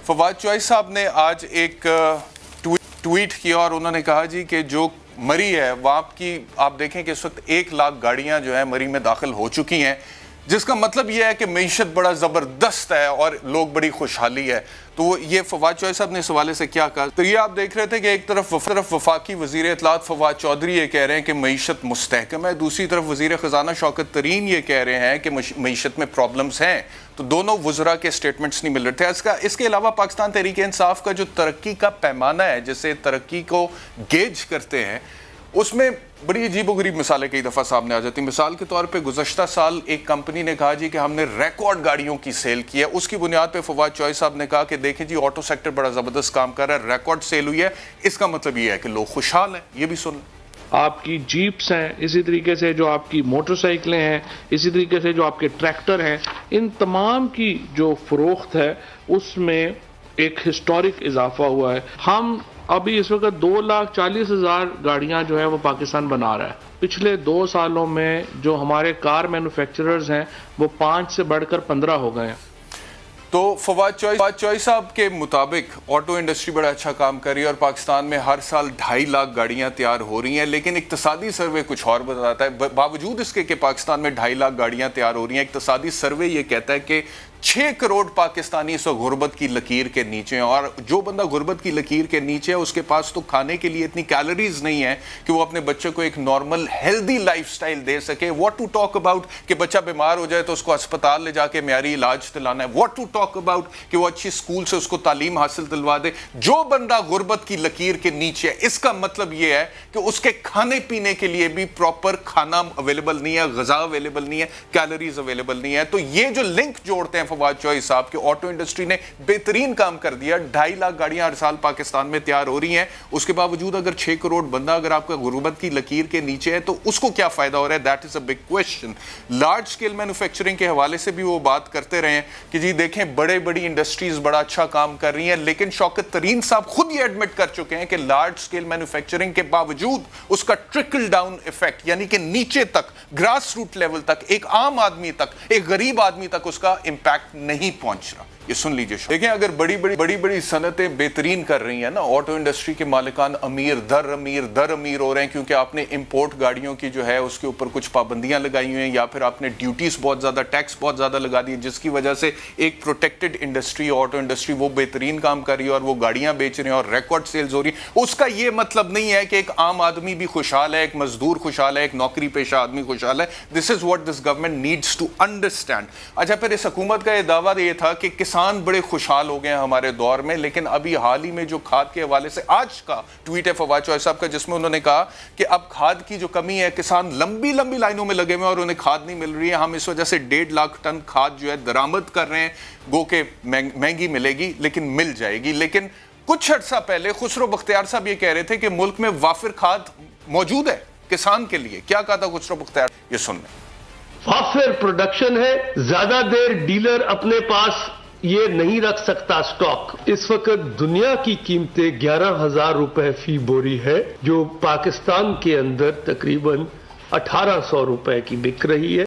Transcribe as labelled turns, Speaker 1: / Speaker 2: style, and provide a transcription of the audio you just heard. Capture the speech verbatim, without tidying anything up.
Speaker 1: फवाद चौधरी साहब ने आज एक ट्वीट किया और उन्होंने कहा जी कि जो मरी है वहाँ की आप देखें कि इस वक्त एक लाख गाड़ियाँ जो है मरी में दाखिल हो चुकी हैं, जिसका मतलब यह है कि मईशत बड़ा ज़बरदस्त है और लोग बड़ी खुशहाली है। तो ये फवाद चौधरी साहब ने इस हवाले से क्या कहा, तो ये आप देख रहे थे कि एक तरफ तरफ वफाकी वज़ीर इत्तलात फवाद चौधरी ये कह रहे हैं कि मईशत मुस्तहकम है, दूसरी तरफ वज़ीर ख़जाना शौकत तरीन ये कह रहे हैं कि मईशत में प्रॉब्लम्स हैं। तो दोनों वज़रा के स्टेटमेंट्स नहीं मिल रहे थे। इसका इसके अलावा पाकिस्तान तहरीक इंसाफ का जो तरक्की का पैमाना है, जिसे तरक्की को गेज करते हैं, उसमें बड़ी अजीबोगरीब मिसालें कई दफ़ा सामने आ जाती हैं। मिसाल के तौर पे गुज़श्ता साल एक कंपनी ने कहा जी कि हमने रिकॉर्ड गाड़ियों की सेल की है। उसकी बुनियाद पे फवाद चौधरी साहब ने कहा कि देखें जी ऑटो सेक्टर बड़ा ज़बरदस्त काम कर रहा है, रिकॉर्ड सेल हुई है, इसका मतलब ये है कि लोग खुशहाल हैं। ये भी सुन,
Speaker 2: आपकी जीप्स हैं, इसी तरीके से जो आपकी मोटरसाइकिलें हैं, इसी तरीके से जो आपके ट्रैक्टर हैं, इन तमाम की जो फरोख्त है उसमें एक हिस्टोरिक इजाफा हुआ है। हम अभी इस वक्त दो लाख चालीस हजार गाड़ियां जो है वो पाकिस्तान बना रहा है। पिछले दो सालों में जो हमारे कार मैन्युफैक्चरर्स हैं वो पाँच से बढ़कर पंद्रह हो गए हैं।
Speaker 1: तो फवाद चौधरी साहब के मुताबिक ऑटो इंडस्ट्री बड़ा अच्छा काम कर रही है और पाकिस्तान में हर साल ढाई लाख गाड़ियां तैयार हो रही हैं, लेकिन इक्तिसादी सर्वे कुछ और बताता है। बावजूद इसके कि पाकिस्तान में ढाई लाख गाड़ियां तैयार हो रही हैं, इक्तिसादी सर्वे ये कहता है कि छः करोड़ पाकिस्तानी इस गुर्बत की लकीर के नीचे हैं, और जो बंदा गुर्बत की लकीर के नीचे है उसके पास तो खाने के लिए इतनी कैलोरीज नहीं है कि वो अपने बच्चे को एक नॉर्मल हेल्दी लाइफस्टाइल दे सके। व्हाट टू टॉक अबाउट कि बच्चा बीमार हो जाए तो उसको अस्पताल ले जाके म्यारी इलाज दिलाना है। व्हाट टू टॉक अबाउट कि वो अच्छी स्कूल से उसको तालीम हासिल दिलवा दे। जो बंदा गुर्बत की लकीर के नीचे है, इसका मतलब ये है कि उसके खाने पीने के लिए भी प्रॉपर खाना अवेलेबल नहीं है, गज़ा अवेलेबल नहीं है, कैलोरीज अवेलेबल नहीं है। तो ये जो लिंक जोड़ते हैं फवाद चौधरी साहब के, ऑटो इंडस्ट्री ने बेहतरीन काम कर दिया। ढाई लाख गाड़ियां हर साल पाकिस्तान में तैयार हो रही हैं, उसके बावजूद अगर छह करोड़ बंदा अगर आपका गुर्बत की लकीर के नीचे है तो उसको क्या फायदा हो रहा है? That is a big question. Large scale manufacturing के हवाले से भी वो बात करते रहे हैं कि जी देखें बड़े बड़ी इंडस्ट्रीज बड़ा अच्छा काम कर रही हैं, लेकिन शौकत तरीन साहब खुद ये एडमिट कर चुके हैं कि लार्ज स्केल मैन्युफैक्चरिंग के बावजूद उसका ट्रिकल डाउन इफेक्ट, यानी कि नीचे तक, ग्रास रूट लेवल तक, एक आम आदमी तक, एक गरीब आदमी तक उसका इंपैक्ट नहीं पहुंच रहा। ये सुन लीजिए, देखें अगर बड़ी बड़ी बड़ी बड़ी सनतें बेहतरीन कर रही हैं ना, ऑटो इंडस्ट्री के मालिकान अमीर दर अमीर दर अमीर हो रहे हैं क्योंकि आपने इंपोर्ट गाड़ियों की जो है उसके ऊपर कुछ पाबंदियां लगाई हुई हैं, या फिर आपने ड्यूटीज बहुत ज्यादा, टैक्स बहुत ज्यादा लगा दी, जिसकी वजह से एक प्रोटेक्टेड इंडस्ट्री, ऑटो इंडस्ट्री, वो बेहतरीन काम कर रही है और वो गाड़ियां बेच रहे हैं और रिकॉर्ड सेल्स हो रही है। उसका ये मतलब नहीं है कि एक आम आदमी भी खुशहाल है, एक मजदूर खुशहाल है, एक नौकरी पेशा आदमी खुशहाल है। This is what this government needs to understand. अच्छा, फिर इस हुकूमत का यह दावा यह था कि किसान बड़े खुशहाल हो गए हैं हमारे दौर में, लेकिन अभी हाल ही में जो खाद के हवाले से आज का ट्वीट है फवाद चौधरी साहब का, जिसमें उन्होंने कहा कि अब खाद की जो कमी है, किसान लंबी लंबी लाइनों में लगे हुए हैं और उन्हें खाद नहीं मिल रही है। हम इस वजह से डेढ़ लाख टन खाद जो है दरामद कर रहे हैं, गो के महंगी मिलेगी लेकिन मिल जाएगी। लेकिन कुछ अर्सा पहले खुसरो बख्तियार साहब ये कह रहे थे कि मुल्क में वाफिर खाद मौजूद है किसान के लिए। क्या कहा था खुसरो बख्तियार? ये सुन लें।
Speaker 3: वाफिर प्रोडक्शन है, ज्यादा देर डीलर अपने पास ये नहीं रख सकता स्टॉक। इस वक्त दुनिया की कीमतें ग्यारह हजार रुपए फी बोरी है, जो पाकिस्तान के अंदर तकरीबन अठारह सौ रुपए की बिक रही है।